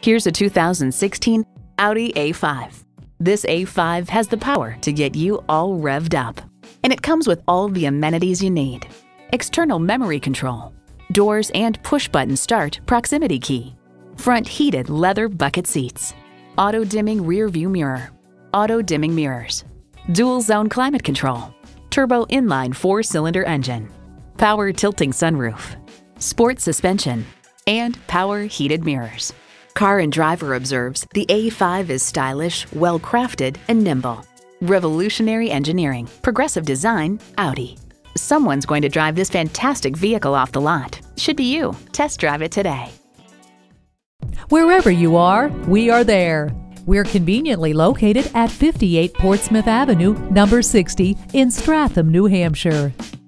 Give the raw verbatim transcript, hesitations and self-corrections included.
Here's a two thousand sixteen Audi A five. This A five has the power to get you all revved up. And it comes with all the amenities you need. External memory control, doors and push-button start proximity key, front heated leather bucket seats, auto-dimming rear view mirror, auto-dimming mirrors, dual-zone climate control, turbo inline four-cylinder engine, power tilting sunroof, sport suspension, and power heated mirrors. Car and Driver observes the A five is stylish, well-crafted, and nimble. Revolutionary engineering, progressive design, Audi. Someone's going to drive this fantastic vehicle off the lot. Should be you. Test drive it today. Wherever you are, we are there. We're conveniently located at fifty-eight Portsmouth Avenue, number sixty in Stratham, New Hampshire.